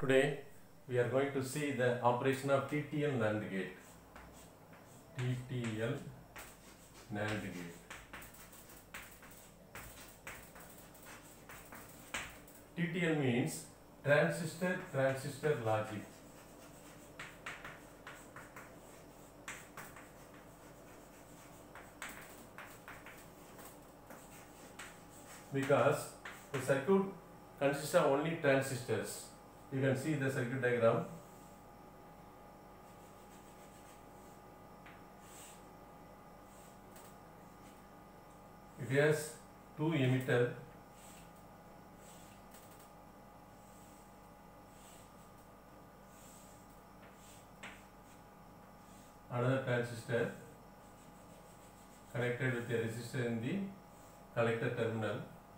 Today we are going to see the operation of TTL NAND gate. TTL NAND gate. TTL means transistor logic. Because the circuit consists of only transistors. You can see the circuit diagram. It has two emitters, another transistor connected with a resistor in the collector terminal,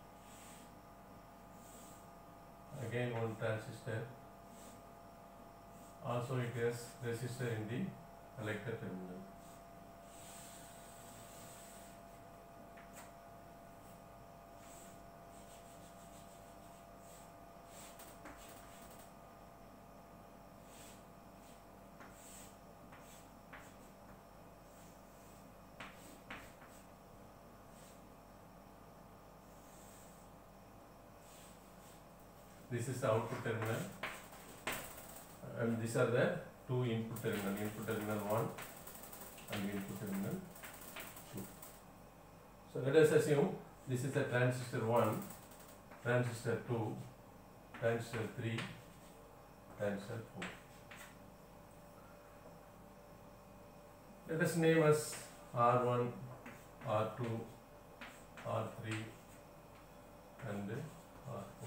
again one transistor, also it has resistor in the collector terminal. This is the output terminal and these are the two input terminal 1 and input terminal 2. So let us assume this is the transistor 1, transistor 2, transistor 3, transistor 4. Let us name as R1, R2, R3 and R4.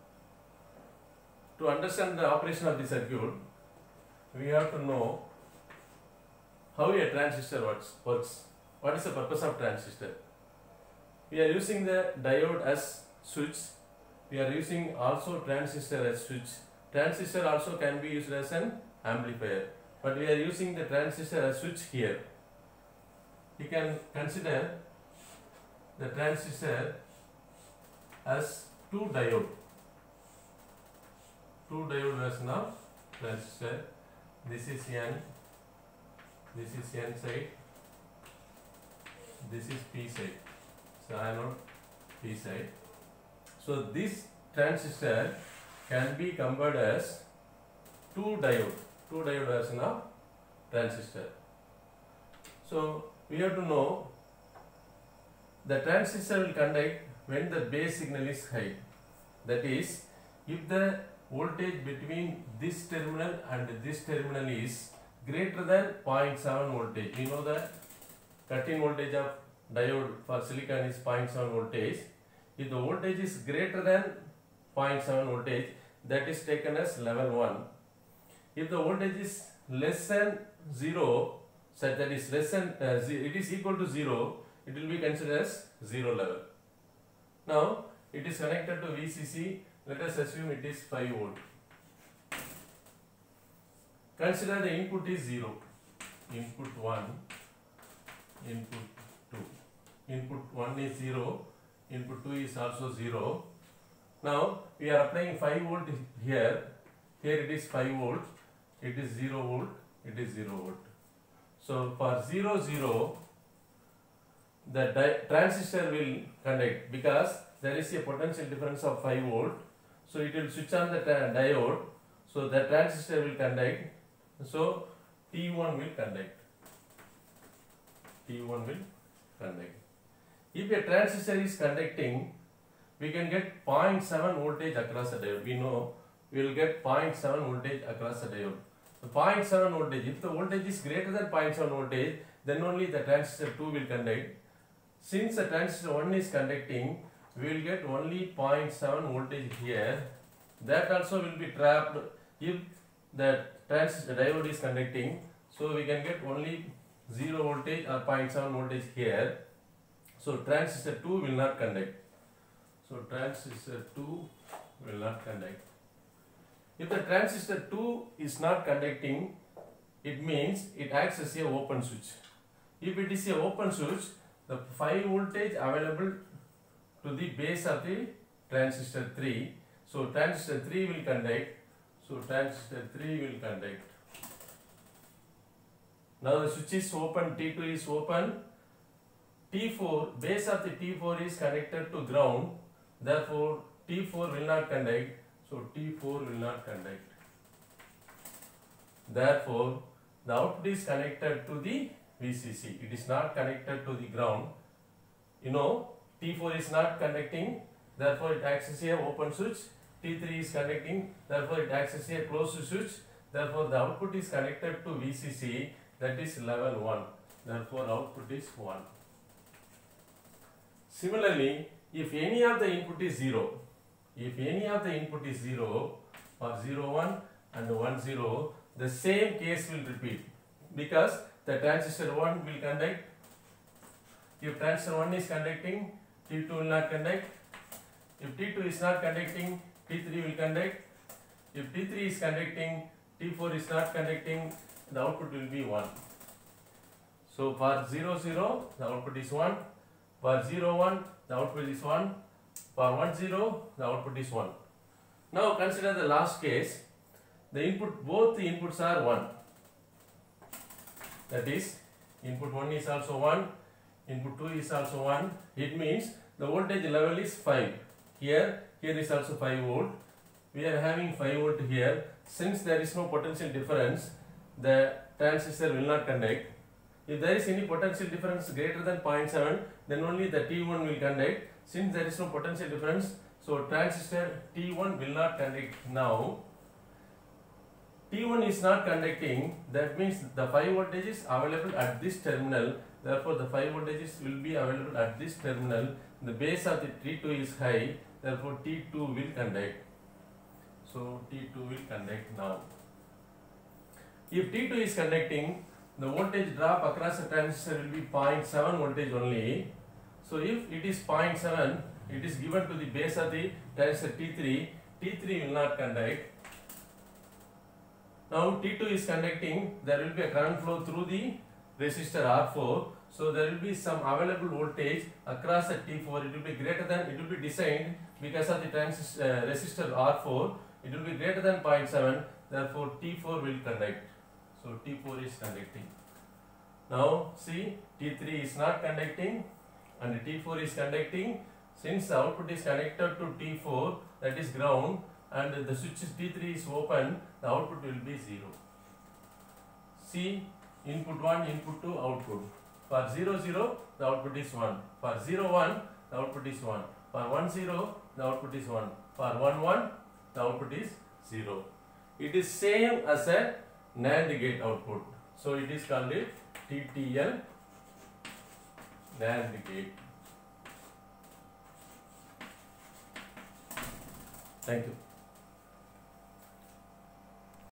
To understand the operation of the circuit, we have to know how a transistor works. What is the purpose of transistor? We are using the diode as switch. We are using also transistor as switch. Transistor also can be used as an amplifier. But we are using the transistor as switch here. You can consider the transistor as two diode version of transistor. This is N side, this is P side, so anode P side. So this transistor can be converted as two diode version of transistor. So we have to know the transistor will conduct when the base signal is high. That is, if the voltage between this terminal and this terminal is greater than 0.7 voltage. We know that cut-in voltage of diode for silicon is 0.7 voltage. If the voltage is greater than 0.7 voltage, that is taken as level 1. If the voltage is less than 0, such that is less than it is equal to 0, it will be considered as 0 level. Now it is connected to VCC. Let us assume it is 5 volt. Consider the input is 0. Input 1, input 2. Input 1 is 0, input 2 is also 0. Now we are applying 5 volt here. Here it is 5 volt, it is 0 volt, it is 0 volt. So for 0, 0, the transistor will conduct because there is a potential difference of 5 volt. So it will switch on the diode, so the transistor will conduct, so T1 will conduct. T1 will conduct. If a transistor is conducting, we can get 0.7 voltage across the diode. We know we will get 0.7 voltage across the diode. The 0.7 voltage, if the voltage is greater than 0.7 voltage, then only the transistor 2 will conduct. Since the transistor 1 is conducting, we will get only 0.7 voltage here. That also will be trapped if the transistor diode is conducting. So we can get only 0 voltage or 0.7 voltage here. So transistor 2 will not conduct. So transistor 2 will not conduct. If the transistor 2 is not conducting, it means it acts as a open switch. If it is a open switch, the 5 voltage available to the base of the transistor 3. So transistor 3 will conduct. So transistor 3 will conduct. Now the switch is open, T2 is open. T4, base of the T4 is connected to ground. Therefore, T4 will not conduct. So T4 will not conduct. Therefore, the output is connected to the VCC. It is not connected to the ground. You know, T4 is not conducting. Therefore, it acts as a open switch. T3 is conducting. Therefore, it acts as a closed switch. Therefore, the output is connected to VCC. That is level 1. Therefore, output is 1. Similarly, if any of the input is 0, if any of the input is 0 or 0, 1 and 1, 0, the same case will repeat because the transistor 1 will conduct. If transistor 1 is conducting, T2 will not conduct. If T2 is not conducting, T3 will conduct. If T3 is conducting, T4 is not conducting, the output will be 1. So for 0, 0, the output is 1. For 0, 1, the output is 1. For 1, 0, the output is 1. Now consider the last case. The input, both the inputs are 1. That is, input 1 is also 1, input 2 is also 1. It means the voltage level is 5. Here is also 5 volt. We are having 5 volt here. Since there is no potential difference, the transistor will not conduct. If there is any potential difference greater than 0.7, then only the T1 will conduct. Since there is no potential difference, so transistor T1 will not conduct now. T1 is not conducting, that means the 5 voltage is available at this terminal. Therefore, the 5 voltages will be available at this terminal. The base of the T2 is high, therefore T2 will conduct. So T2 will conduct now. If T2 is conducting, the voltage drop across the transistor will be 0.7 voltage only. So if it is 0.7, it is given to the base of the transistor T3. T3 will not conduct. Now T2 is conducting, there will be a current flow through the resistor R4. So there will be some available voltage across the T4. It will be greater than, it will be designed because of the resistor R4. It will be greater than 0.7. Therefore T4 will conduct. So T4 is conducting. Now see, T3 is not conducting and T4 is conducting. Since the output is connected to T4, that is ground, and the switch T3 is open, the output will be 0. See, input 1, input 2, output. For 0, 0, the output is 1. For 0, 1, the output is 1. For 1, 0, the output is 1. For 1, 1, the output is 0. It is same as a NAND gate output. So it is called it TTL NAND gate. Thank you.